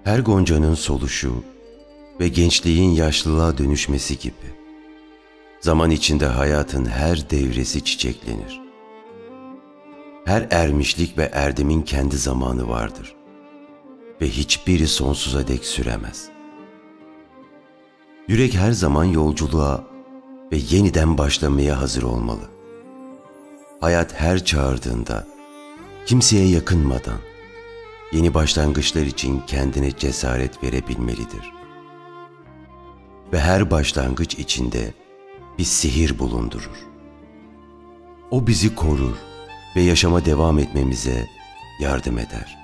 Her goncanın soluşu ve gençliğin yaşlılığa dönüşmesi gibi, zaman içinde hayatın her devresi çiçeklenir. Her ermişlik ve erdemin kendi zamanı vardır ve hiçbiri sonsuza dek süremez. Yürek her zaman yolculuğa ve yeniden başlamaya hazır olmalı. Hayat her çağırdığında, kimseye yakınmadan, yeni başlangıçlar için kendine cesaret verebilmelidir. Ve her başlangıç içinde bir sihir bulundurur. O bizi korur ve yaşama devam etmemize yardım eder.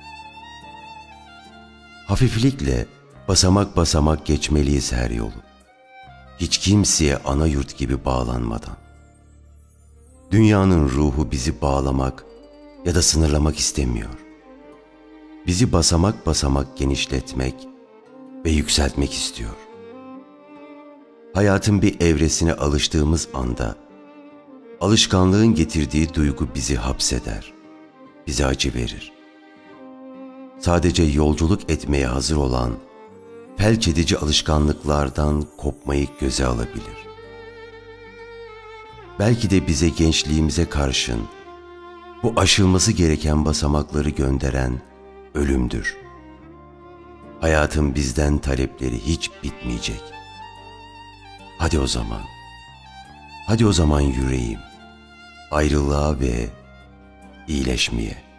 Hafiflikle basamak basamak geçmeliyiz her yolu. Hiç kimseye ana yurt gibi bağlanmadan. Dünyanın ruhu bizi bağlamak ya da sınırlamak istemiyor. Bizi basamak basamak genişletmek ve yükseltmek istiyor. Hayatın bir evresine alıştığımız anda, alışkanlığın getirdiği duygu bizi hapseder, bize acı verir. Sadece yolculuk etmeye hazır olan, felç edici alışkanlıklardan kopmayı göze alabilir. Belki de bize gençliğimize karşın, bu aşılması gereken basamakları gönderen ölümdür. Hayatın bizden talepleri hiç bitmeyecek. Hadi o zaman yüreğim, ayrılığa ve iyileşmeye.